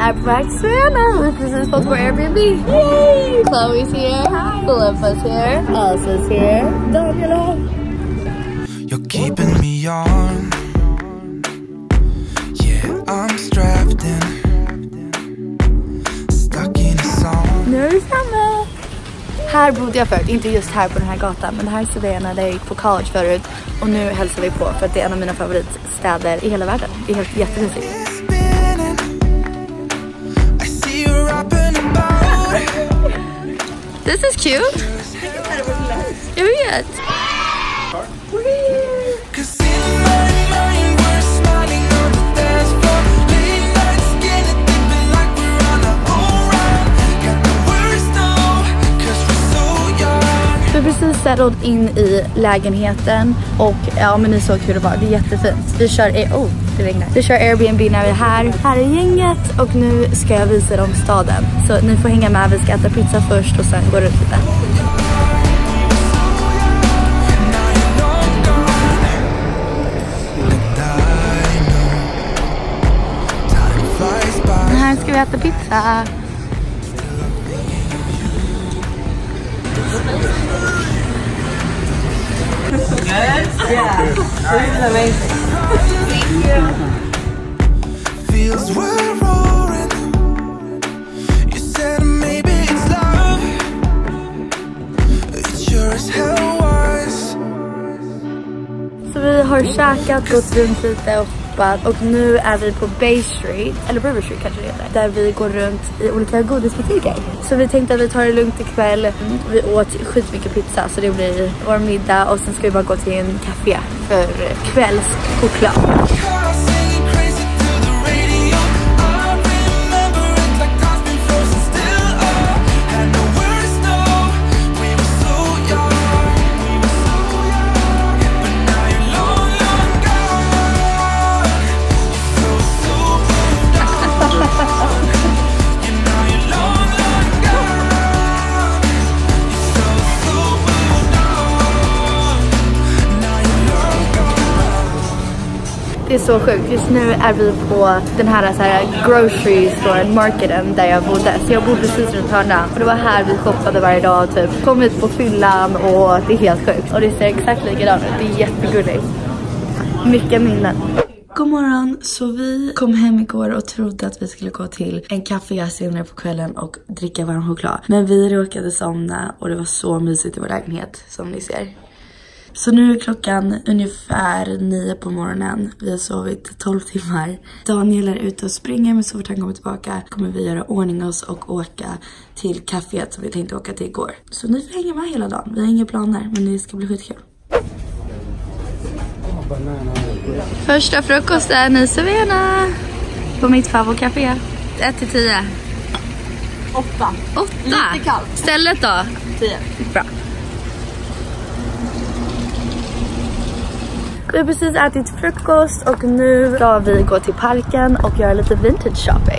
är på väg till Svena. Vi har precis fått vår Airbnb. Yay! Chloe's here. Hi. Philippa's here. Elsa's here. Daniela. You're keeping me on. Yeah, I'm strapped in. Stuck in a song. Nu är vi framme. Här bodde jag förut, inte just här på den här gatan, men här är Svena där jag gick på college förut. Och nu hälsar vi på för att det är en av mina favoritstäder i hela världen. Det är helt jättemysigt. This is cute. Jag vet. Vi har precis settled in i lägenheten och ja, men ni såg hur det var. Det är jättefint. Vi kör det regnar. Vi kör Airbnb när vi är här. Här är gänget och nu ska jag visa dem staden. Så ni får hänga med. Vi ska äta pizza först och sen gå runt lite. Här ska vi äta pizza. Yeah, this is amazing. Thank you. Feels roaring. You said maybe it's love. It sure as hell was. Så vi har käkat, gått runt lite och hoppat. Och nu är vi på Bay Street, eller River Street kanske det heter. Där vi går runt i olika godisbutiker. Så vi tänkte att vi tar det lugnt ikväll. Vi åt skitmycket pizza så det blir vår middag. Och sen ska vi bara gå till en café för kvällschoklad. Det är så sjukt. Just nu är vi på den här, grocery store marketen där jag bodde. Så jag bodde precis runt hörnan. Och det var här vi shoppade varje dag typ. Kom hit på fyllan och det är helt sjukt. Och det ser exakt likadant ut. Det är jättegulligt. Mycket minnen. God morgon, så vi kom hem igår och trodde att vi skulle gå till en café senare på kvällen och dricka varm choklad. Men vi råkade somna och det var så mysigt i vår lägenhet som ni ser. Så nu är klockan ungefär 9 på morgonen. Vi har sovit 12 timmar. Daniel är ute och springer, men så fort han kommer tillbaka kommer vi göra ordning oss och åka till kaféet som vi tänkte åka till igår. Så ni får hänga med hela dagen. Vi har inga planer, men det ska bli skitkul. Första frukosten i Svena på mitt favoritcafé. 1-10. 8. 8? Lite kallt. Stället då? 10. Bra. Vi har precis ätit frukost och nu ska vi gå till parken och göra lite vintage shopping.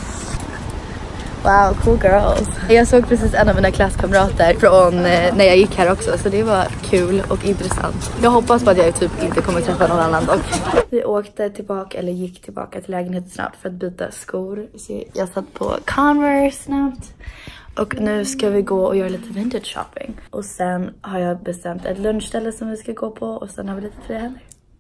Wow, cool girls. Jag såg precis en av mina klasskamrater från när jag gick här också, så det var kul och intressant. Jag hoppas på att jag typ inte kommer träffa någon annan dock. Vi åkte tillbaka, eller gick tillbaka till lägenheten snabbt för att byta skor. Så jag satt på Converse snabbt. Och nu ska vi gå och göra lite vintage shopping. Och sen har jag bestämt ett lunchställe som vi ska gå på. Och sen har vi lite fria händer.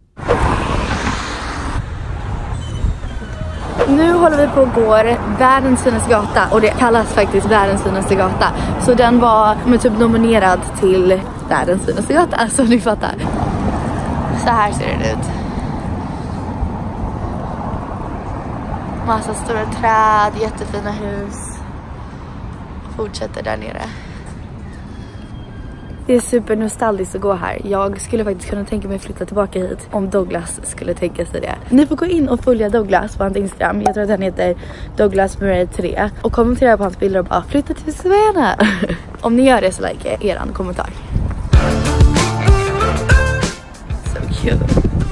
Nu håller vi på och går världens finaste gata. Och det kallas faktiskt världens finaste gata. Så den var typ nominerad till världens finaste gata. Så ni fattar. Så här ser det ut. Massa stora träd, jättefina hus. Fortsätter där nere. Det är super nostalgiskt att gå här. Jag skulle faktiskt kunna tänka mig att flytta tillbaka hit om Douglas skulle tänka sig det. Ni får gå in och följa Douglas på hans Instagram. Jag tror att han heter Douglas Murray 3. Och kommentera på hans bilder och bara flytta till Svena. Om ni gör det så like eran kommentar. So cute.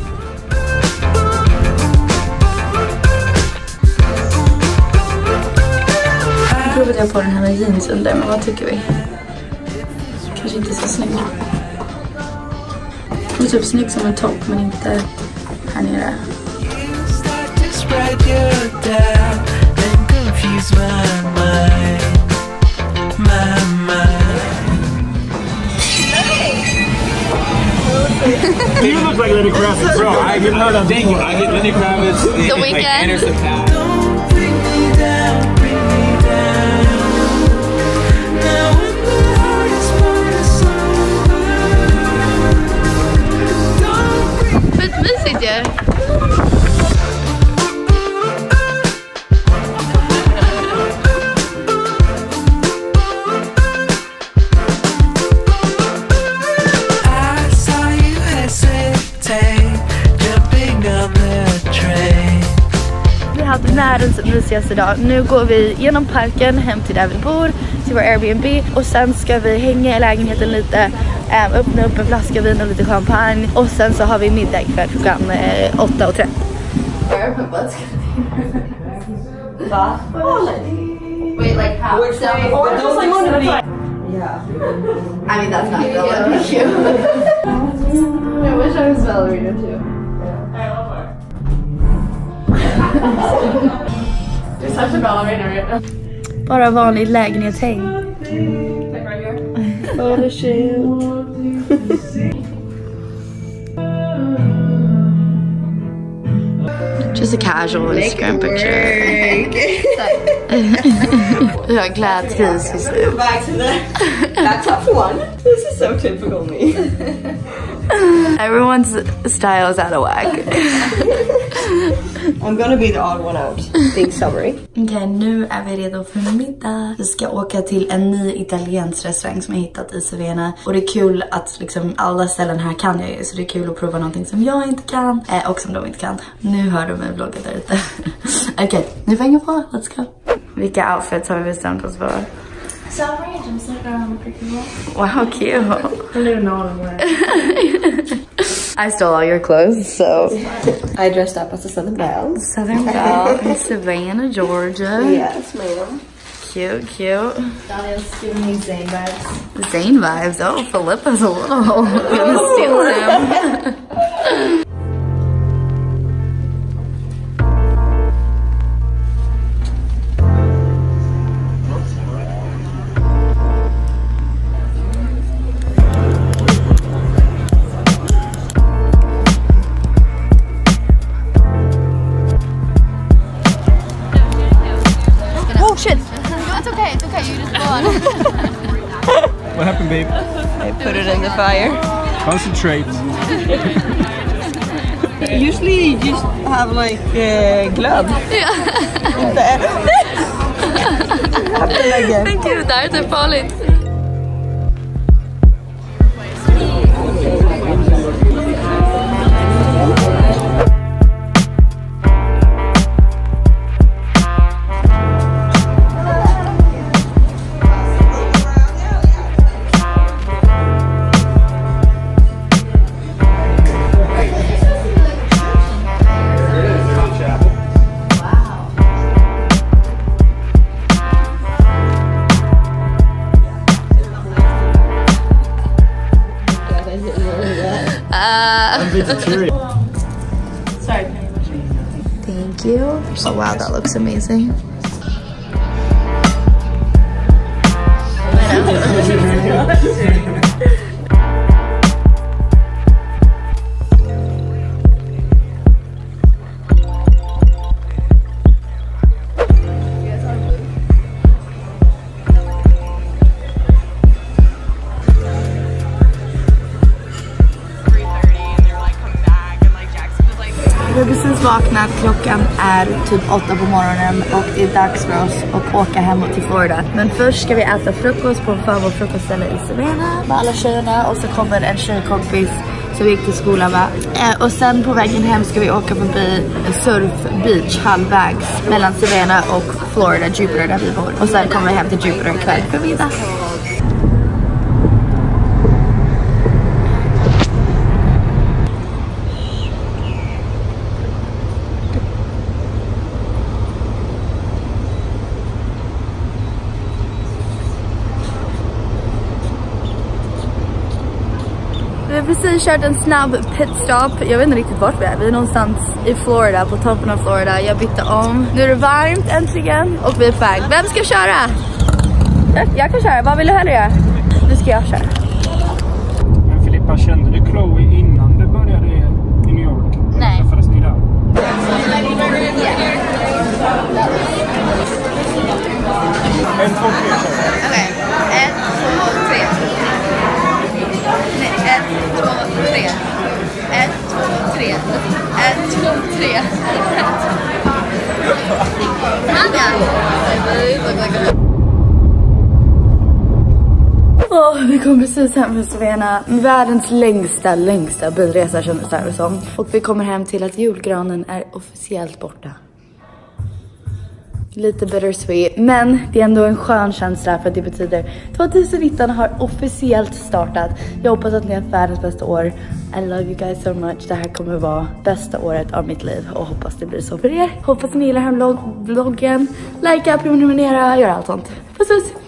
Jag provade på den här med jeans under, men vad tycker vi? Kanske inte så snygg. Det är typ snygg som en topp, men inte här nere. ease my mind. You look like Lenny Kravitz. Bro, I get heard on thank you. I get Lenny Kravitz. The Weeknd. Like Anderson Paak. Don't bring me down, bring me down. Now when the hardest part is over. Don't bring Skitmysigt ju. Vi hade världens mysigaste dag. Nu går vi genom parken hem till där vi bor, till vår Airbnb, och sen ska vi hänga i lägenheten lite, öppna upp en flaska vin och lite champagne, och sen så har vi middag ikväll klockan 8:30. Wait, like how? Or just like one at a time. Yeah. I mean, that's not gonna be cute. I wish I was ballerina too. You're such a ballerina right now. Bara vanlig lägenhetshäng. Like right here. Photoshoot. Just a casual Instagram picture. Vi har klädkris just nu. Back to that top one. This is so typical me. Everyone's style is out of whack. I'm gonna be the odd one out. Big summary. Okej, nu är vi redo för middag. Vi ska åka till en ny italiensk restaurang som jag hittat i Cesena. Och det är kul att liksom alla ställen här kan jag ju. Så det är kul att prova någonting som jag inte kan. Och som de inte kan. Nu hör du mig vlogga där ute. Okej, nu får jag hänga på. Let's go. Vilka outfits har vi bestämt oss för? So random, so pretty well. Wow, cute. I don't even know what I'm wearing. I stole all your clothes, so. I dressed up as a Southern Belle. Southern Belle in Savannah, Georgia. Yes, ma'am. Cute, cute. Daniel's giving me Zayn vibes. Zayn vibes. Oh, Philippa's a little gonna steal him. Oh shit! No, it's okay, you just go on. What happened, babe? I put it in the fire. Concentrate. Usually you just have like glöd. Ja. Men gud, det här är typ farligt. I'm vegetarian. Sorry. Thank you. Oh wow, that looks amazing. Vi har precis vaknat, klockan är typ 8 på morgonen och det är dags för oss att åka hemåt till Florida. Men först ska vi äta frukost på vårt frukostställe i Savannah med alla tjejerna, och så kommer en tjejkompis som vi gick till skolan med. Och sen på vägen hem ska vi åka förbi Surf Beach halvvägs mellan Savannah och Florida, Jupiter där vi bor. Och sen kommer vi hem till Jupiter ikväll för middag. Vi har precis kört en snabb pitstop. Jag vet inte riktigt vart vi är. Vi är någonstans i Florida, på toppen av Florida. Jag bytte om. Nu är det varmt äntligen. Och vi är på väg. Vem ska köra? Jag kan köra. Vad vill du hellre göra? Nu ska jag köra. Men Filippa, kände du Chloe innan du började i New York? Nej. Träffades ni där? En, två, tre, kör. Okej. 1, 2, 3. Nej, 1, 2, 3. 1, 2, 3. 1, 2, 3. Vi kom precis hem från Slovenia. Världens längsta bilresa kändes det som. Och vi kommer hem till att julgranen är officiellt borta. Lite bittersweet, men det är ändå en skön känsla för att det betyder 2019 har officiellt startat. Jag hoppas att ni har världens bästa år. I love you guys so much. Det här kommer vara bästa året av mitt liv och hoppas det blir så för er. Hoppas ni gillar den här vloggen. Likea, prenumerera, gör allt sånt. Puss puss!